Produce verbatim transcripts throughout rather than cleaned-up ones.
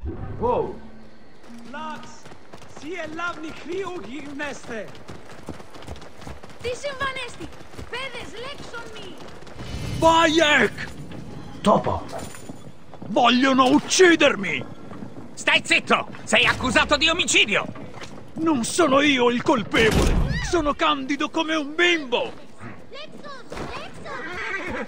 Wow! Λάξ, σι ελάβνη χρήου γυρνέστε. Τι συμβανέστη, παιδες λέξονοι. Bayek! Topo! Vogliono uccidermi! Stai zitto! Sei accusato di omicidio! Non sono io il colpevole! Sono candido come un bimbo! Λέξον, λέξον.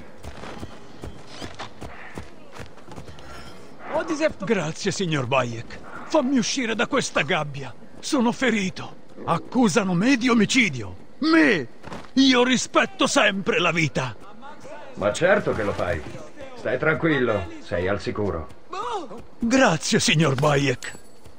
Ό,τι ζεύτο. Grazie, signor Bayek. Fammi uscire da questa gabbia. Sono ferito. Accusano me di omicidio. Me! Io rispetto sempre la vita. Ma certo che lo fai. Stai tranquillo, sei al sicuro. Grazie, signor Bayek.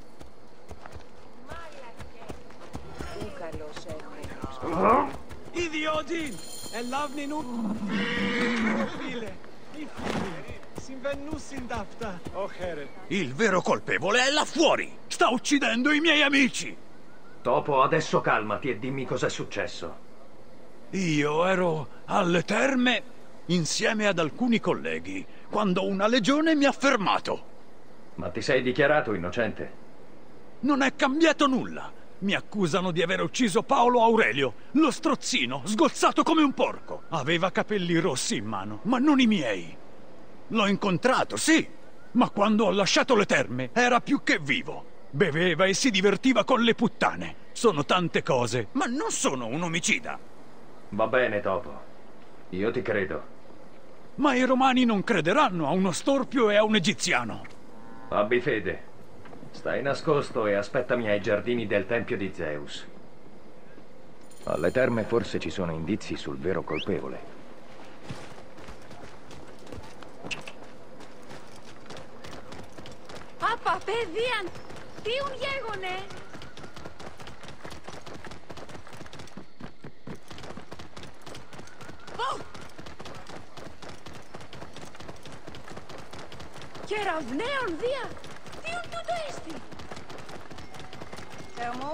Ιδιώτη, ελάβνη νου. Φίλε, οι φίλοι. Συμβennussin dafta. Oh, here. Il vero colpevole è là fuori. Sta uccidendo i miei amici. Topo, adesso calmati e dimmi cos'è successo. Io ero alle terme insieme ad alcuni colleghi quando una legione mi ha fermato. Ma ti sei dichiarato innocente? Non è cambiato nulla. Mi accusano di aver ucciso Paolo Aurelio, lo strozzino, sgozzato come un porco. Aveva capelli rossi in mano, ma non i miei. L'ho incontrato, sì, ma quando ho lasciato le terme era più che vivo. Beveva e si divertiva con le puttane. Sono tante cose, ma non sono un omicida. Va bene, Topo. Io ti credo. Ma i romani non crederanno a uno storpio e a un egiziano. Abbi fede. Stai nascosto e aspettami ai giardini del Tempio di Zeus. Alle terme forse ci sono indizi sul vero colpevole. Άπα, παιδίαν, τίουν γέγονε. Κεραυναίων δια, τίουν τούτο έστι. Θερμό.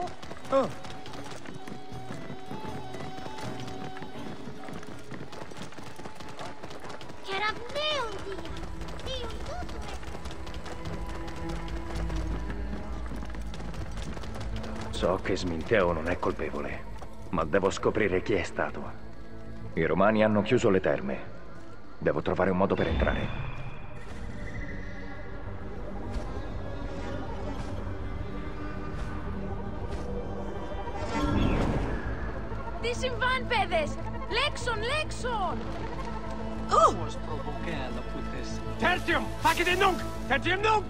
Κεραυναίων δια, τίουν τούτο έστι. So che Sminteo non è colpevole, ma devo scoprire chi è stato. I romani hanno chiuso le terme. Devo trovare un modo per entrare. Τι συμβάν, παιδες! Λέξον, λέξον! Πώς προβοκέλα πούτες. Tertium, facete nunc! Tertium nunc!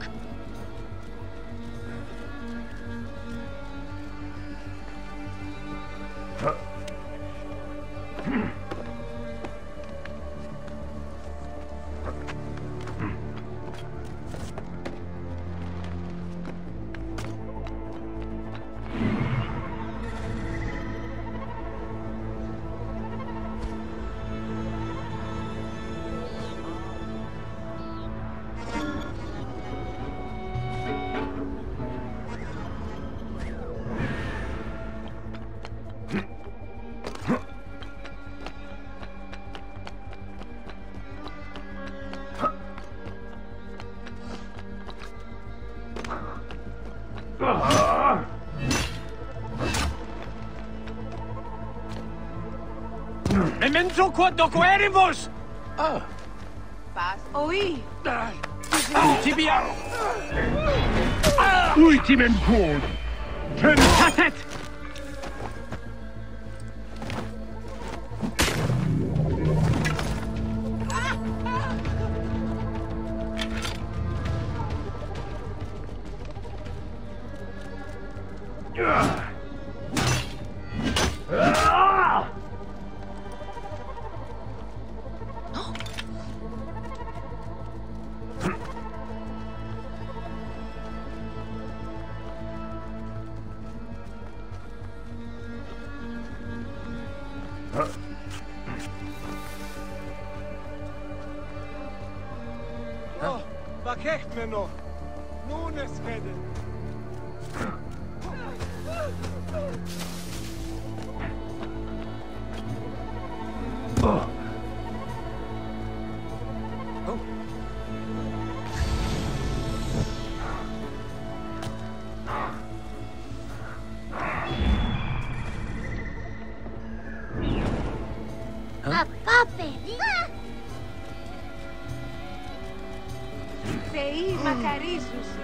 Memento quod doqueribus! Ah! Πας, οή! Tibia! Ultimem quod! Tentatet! Oh, bakechmeno! Nun es fede! Oh! Θεοί μακαρίζουσι.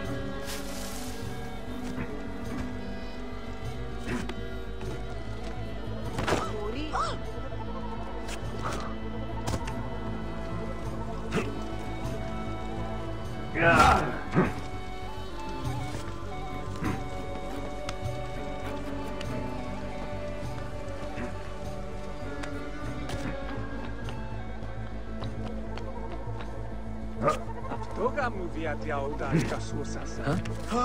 Μπορεί. Αυτό γάμου διαδιαούτα η κασούσασα.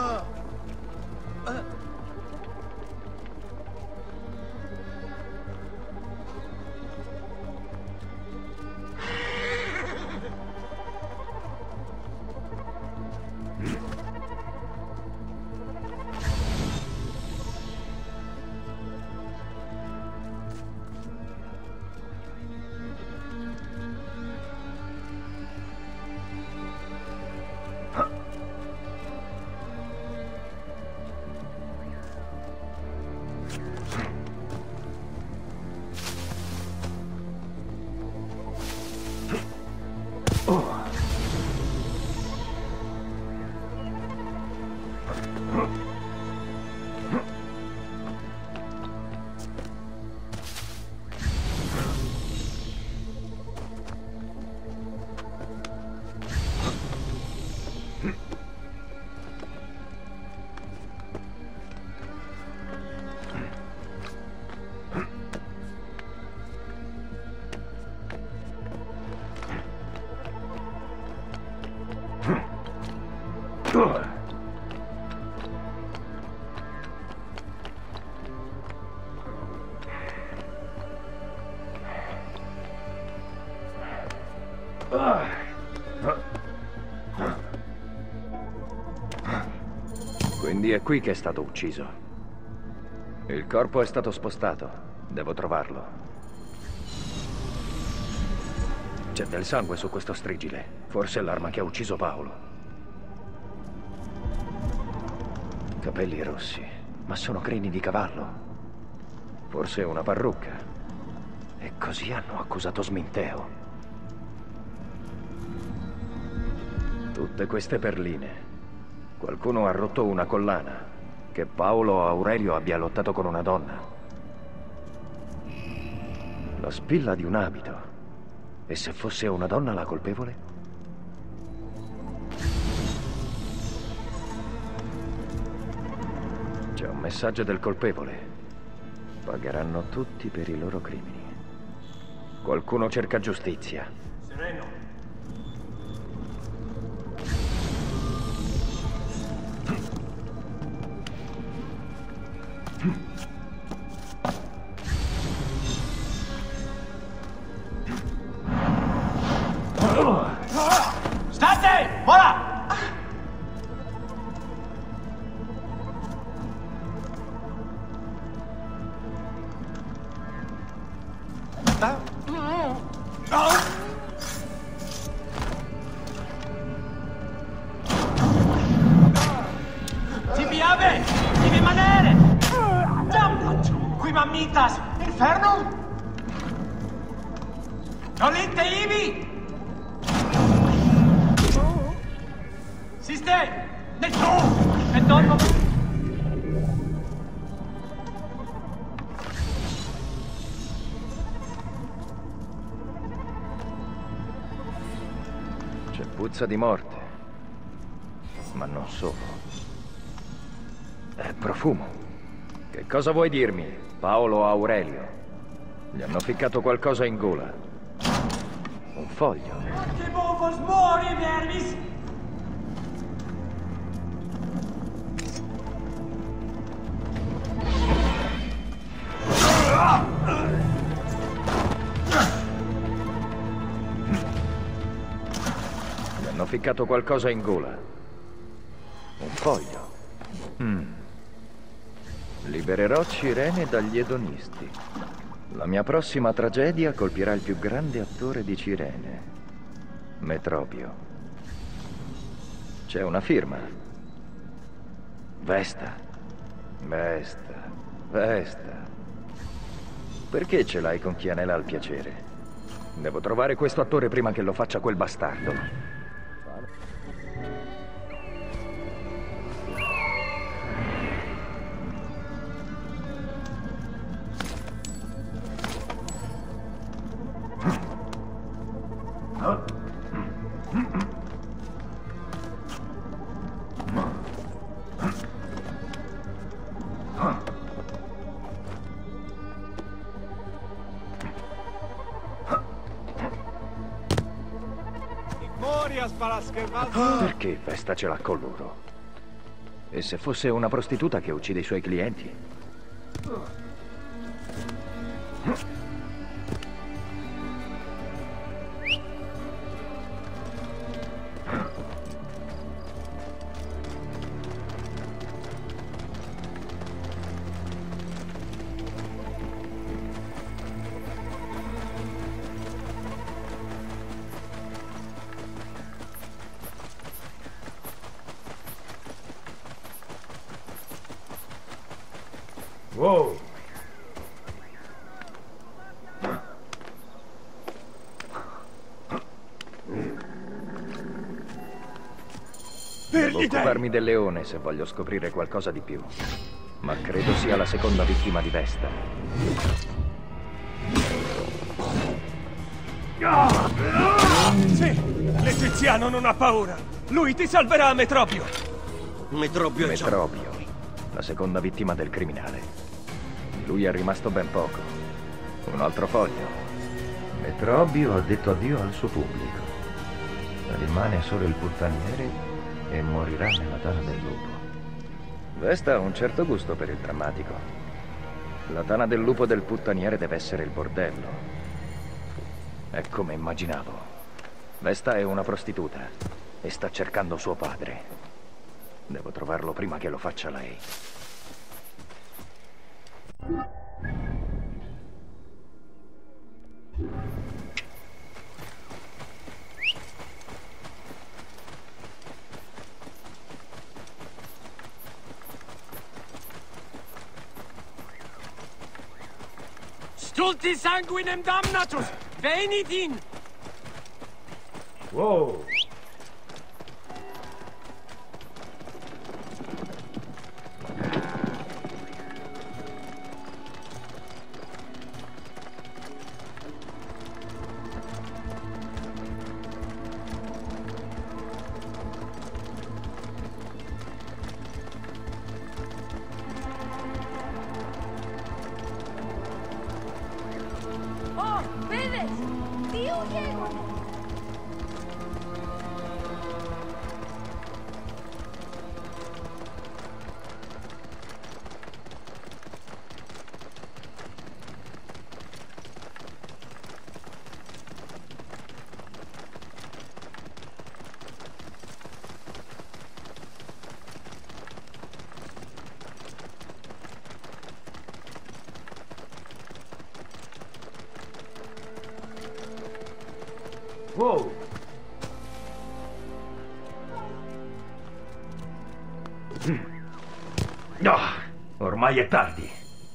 Quindi è qui che è stato ucciso. Il corpo è stato spostato. Devo trovarlo. C'è del sangue su questo strigile. Forse è l'arma che ha ucciso Paolo. Capelli rossi, ma sono crini di cavallo. Forse una parrucca. E così hanno accusato Sminteo. Tutte queste perline. Qualcuno ha rotto una collana. Che Paolo Aurelio abbia lottato con una donna. La spilla di un abito. E se fosse una donna la colpevole? C'è un messaggio del colpevole. Pagheranno tutti per i loro crimini. Qualcuno cerca giustizia. Sereno. State! Ora! Ti piave! Devi rimanere! Qui mammitas! Inferno! Nolite ibi! Siste! Nel tu! E dormo! C'è puzza di morte. Ma non solo. È profumo. Che cosa vuoi dirmi, Paolo Aurelio? Gli hanno ficcato qualcosa in gola. Un foglio. Che vos mori, vermis! Gli hanno ficcato qualcosa in gola. Un foglio. Mm. Libererò Cirene dagli edonisti. La mia prossima tragedia colpirà il più grande attore di Cirene, Metropio. C'è una firma. Vesta. Vesta. Vesta. Perché ce l'hai con chi anela al piacere? Devo trovare questo attore prima che lo faccia quel bastardo. Perché Vesta ce l'ha con loro? E se fosse una prostituta che uccide i suoi clienti? Wow! Devo occuparmi del leone se voglio scoprire qualcosa di più. Ma credo sia la seconda vittima di Vesta. Sì, l'egiziano non ha paura. Lui ti salverà, Metrobio. Metrobio è ciò. Metrobio, la seconda vittima del criminale. Di lui è rimasto ben poco. Un altro foglio. Metrobio ha detto addio al suo pubblico. Rimane solo il puttaniere e morirà nella tana del lupo. Vesta ha un certo gusto per il drammatico. La tana del lupo del puttaniere deve essere il bordello. È come immaginavo. Vesta è una prostituta e sta cercando suo padre. Devo trovarlo prima che lo faccia lei. Stulti sanguinem damnatus! Venit in! Wow! Oh, Beves! Dio Diego! Wow! No! Ormai è tardi.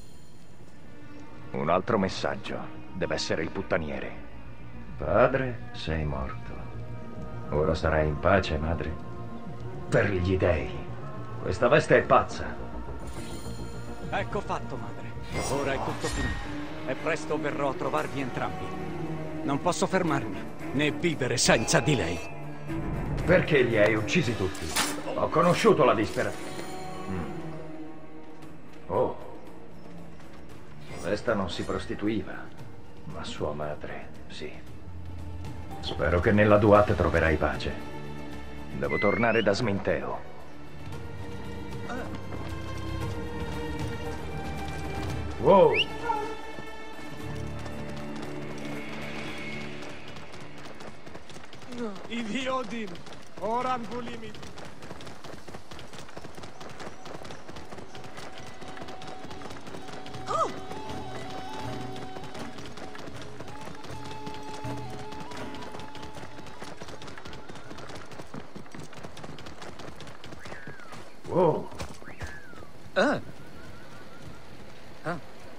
Un altro messaggio. Deve essere il puttaniere. Padre, sei morto. Ora sarai in pace, madre? Per gli dei. Questa veste è pazza. Ecco fatto, madre. Ora è tutto finito. E presto verrò a trovarvi entrambi. Non posso fermarmi, né vivere senza di lei. Perché li hai uccisi tutti? Ho conosciuto la disperazione. Mm. Oh. Vesta non si prostituiva, ma sua madre, sì. Spero che nella Duat troverai pace. Devo tornare da Sminteo. Wow! Idiodin! Oran bulimit! Wow! Ah. Ah.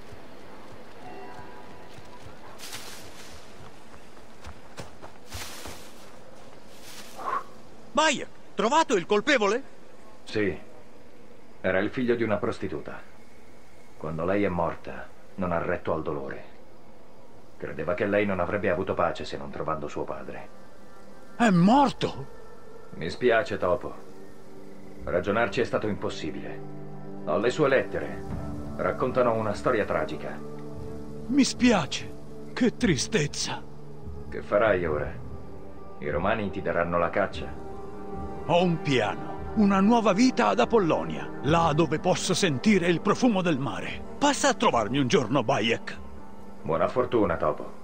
Maya, trovato il colpevole? Sì. Era il figlio di una prostituta. Quando lei è morta, non ha retto al dolore. Credeva che lei non avrebbe avuto pace se non trovando suo padre. È morto? Mi spiace, Topo. Ragionarci è stato impossibile. Ho le sue lettere. Raccontano una storia tragica. Mi spiace. Che tristezza. Che farai ora? I romani ti daranno la caccia. Ho un piano, una nuova vita ad Apollonia, là dove posso sentire il profumo del mare. Passa a trovarmi un giorno, Bayek. Buona fortuna, topo.